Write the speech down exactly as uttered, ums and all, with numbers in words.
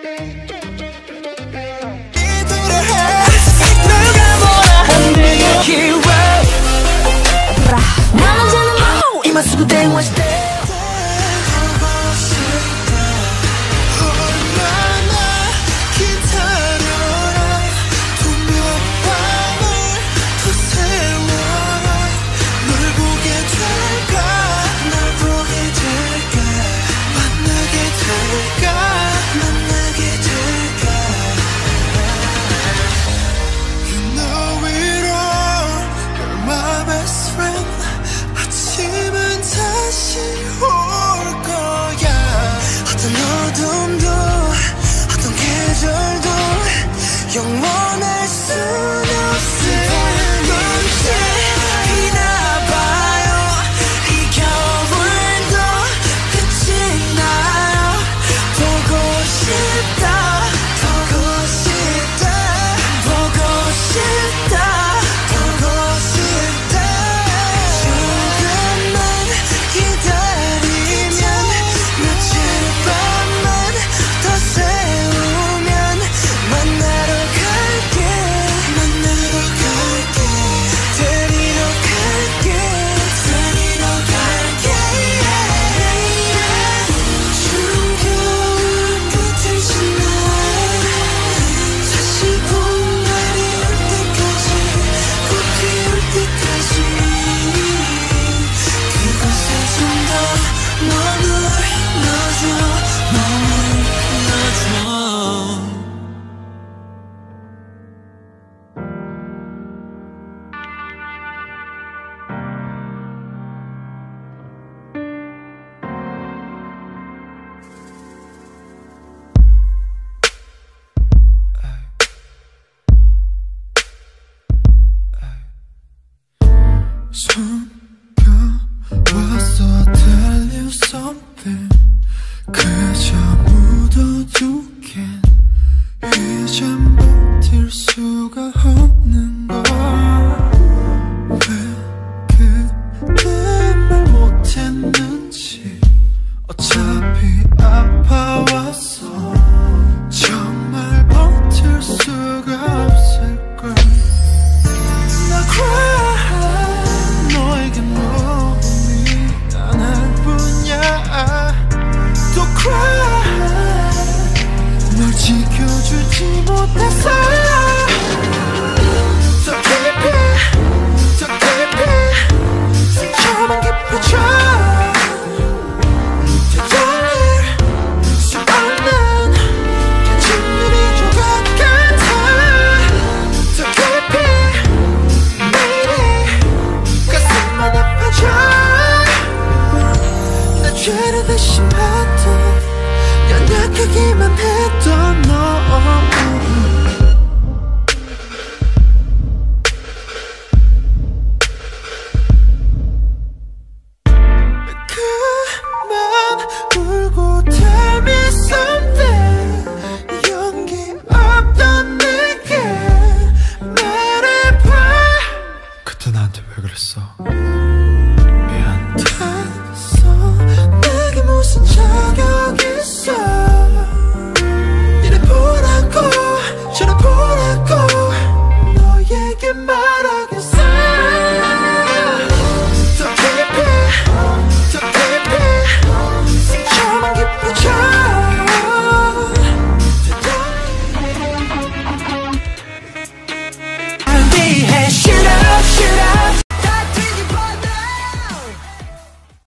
누가 뭐라 한들 you're hero. 나는 저는 이만 쓰고 땡 watch that. 영원할 순 없을 눈치이나 봐요. 이 겨울도 끝이 나요. 보고 싶다 보고 싶다 보고 싶다 보고 싶다. 조금만 기다리면 며칠 밤만 더 세우면 만나러 숨겨왔어 tell you something. 그저 묻어두긴 이젠 버틸 수가 없는 걸. 왜 그때 말 못했는지. 어차피 아파왔어. 정말 버틸 수가 없을걸. 나 cry 너에게 너무 미안할 뿐이야. 또 cry 널 지켜주지 못해서.